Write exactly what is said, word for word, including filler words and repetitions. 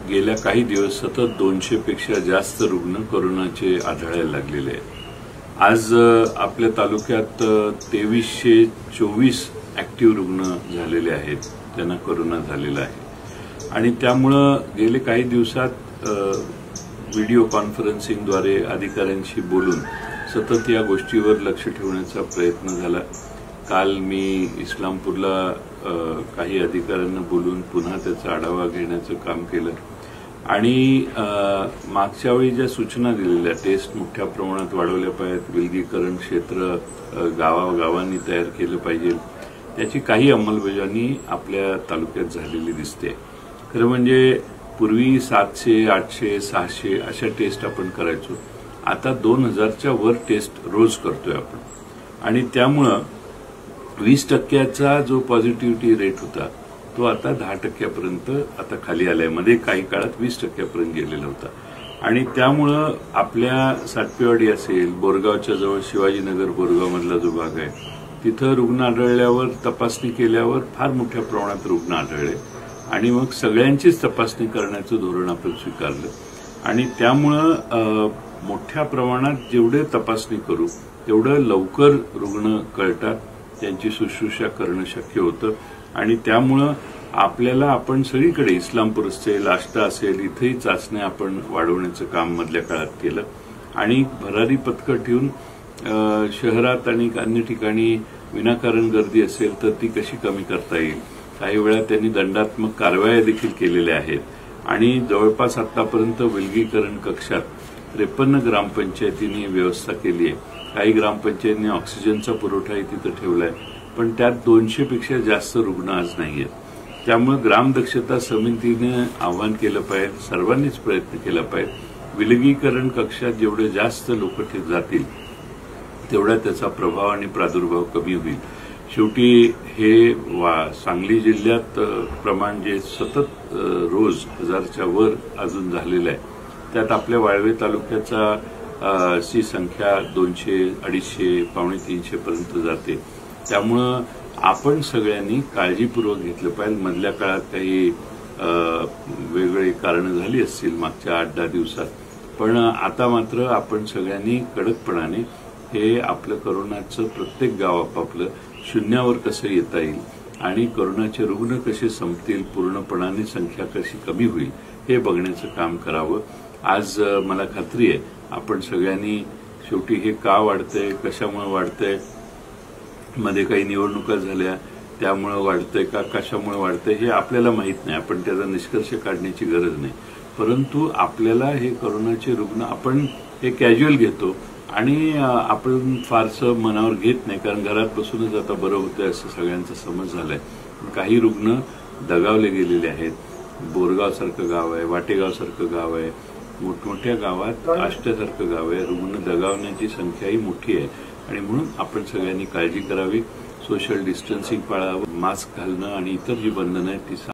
गेल्या काही दिवस सतत दोनशे पेक्षा जास्त रुग्ण कोरोनाचे आढळायला लागलेले आहेत। आज आपल्या तालुक्यात तेवीसशे चोवीस ऍक्टिव्ह रुग्ण झालेले आहेत, त्यांना कोरोना झालेला आहे। आणि त्यामुळे गेले काही दिवसात व्हिडिओ कॉन्फरन्सिंगद्वारे अधिकाऱ्यांशी बोलून सतत या गोष्टीवर लक्ष ठेवण्याचा प्रयत्न झाला। काल मी इस्लामपूरला काही अधिकाऱ्यांना बोलून पुन्हा त्याचा आढावा घेण्याचं काम केलं आणि मागच्या वेळी ज्या सूचना दिलेल्या, टेस्ट मोठ्या प्रमाणात वाढवल्या पाहिजेत, विलगीकरण क्षेत्र गावागावांनी तयार केलं पाहिजे, त्याची काही अंमलबजावणी आपल्या तालुक्यात झालेली दिसते। खरं म्हणजे पूर्वी सातशे आठशे सहाशे अशा टेस्ट आपण करायचो, आता दोन हजारच्या वर टेस्ट रोज करतोय आपण। आणि त्यामुळं वीस टक्क्याचा जो पॉझिटिव्हिटी रेट होता तो आता दहा टक्क्यापर्यंत आता खाली आलाय। मध्ये काही काळात वीस टक्क्यापर्यंत गेलेला होता। आणि त्यामुळं आपल्या सातपेवाडी असेल, बोरगावच्या जवळ शिवाजीनगर बोरगाव मधला जो भाग आहे तिथं रुग्ण आढळल्यावर तपासणी केल्यावर फार मोठ्या प्रमाणात रुग्ण आढळले आणि मग सगळ्यांचीच तपासणी करण्याचं धोरण आपण स्वीकारलं। आणि त्यामुळं मोठ्या प्रमाणात जेवढे तपासणी करू तेवढं लवकर रुग्ण कळतात, त्यांची शुश्रूषा करणं शक्य होतं। आणि त्यामुळं आपल्याला आपण सगळीकडे इस्लामपूर असेल, आष्टा असेल, इथेही चाचण्या आपण वाढवण्याचं काम मधल्या काळात केलं आणि भरारी पथकं ठेवून शहरात आणि अन्य ठिकाणी विनाकारण गर्दी असेल तर ती कशी कमी करता येईल, काही वेळा त्यांनी दंडात्मक कारवाया देखील केलेल्या आहेत। आणि जवळपास आतापर्यंत विलगीकरण कक्षात त्रेपन्न ग्रामपंचायतींनी व्यवस्था केली आहे। काही ग्रामपंचायतींनी ऑक्सिजनचा पुरवठाही तिथं ठेवलाय, पण त्यात दोनशे पेक्षा जास्त रुग्ण आज नाहीयेत। त्यामुळे ग्राम दक्षता समितीने आवाहन केलं पाहिजे, सर्वांनीच प्रयत्न केला पाहिजे। विलगीकरण कक्षात जेवढे जास्त लोक जातील तेवढा त्याचा प्रभाव आणि प्रादुर्भाव कमी होईल। शेवटी हे सांगली जिल्ह्यात प्रमाण जे सतत रोज हजारच्या वर अजून झालेलं आहे, त्यात आपल्या वाळवे तालुक्याचा ची संख्या दोनशे अडीचशे पावणे तीनशे पर्यंत जाते। त्यामुळं आपण सगळ्यांनी काळजीपूर्वक घेतलं पाहिजे। मधल्या काळात काही वेगळी कारणं झाली असतील मागच्या आठ दहा दिवसात, पण आता मात्र आपण सगळ्यांनी कडकपणाने हे आपलं कोरोनाचं प्रत्येक गाव आपापलं शून्यावर कसं येता येईल आणि कोरोनाचे रुग्ण कसे संपतील, पूर्णपणाने संख्या कशी कमी होईल हे बघण्याचं काम करावं। आज मला खात्री आहे आपण सगळ्यांनी, शेवटी हे का वाढतंय, कशामुळे वाढतंय, मध्ये काही निवडणुका झाल्या त्यामुळे वाढतंय का, कशामुळे वाढतंय हे आपल्याला माहित नाही, आपण त्याचा निष्कर्ष काढण्याची गरज नाही। परंतु आपल्याला हे कोरोनाचे रुग्ण आपण हे कॅज्युअल घेतो आणि आपण फारसं मनावर घेत नाही, कारण घरात बसूनच आता बरं होतंय असं सगळ्यांचा समज झालाय। काही रुग्ण दगावले गेलेले आहेत। बोरगाव सारखं गाव आहे, वाटेगाव सारखं गाव आहे, मोठमोठ्या गावात आष्ट्यासारखं गाव आहे, रुग्ण दगावण्याची संख्याही मोठी आहे। आणि म्हणून आपण सगळ्यांनी काळजी करावी, सोशल डिस्टन्सिंग पाळावं, मास्क घालणं आणि इतर जी बंधनं आहेत ती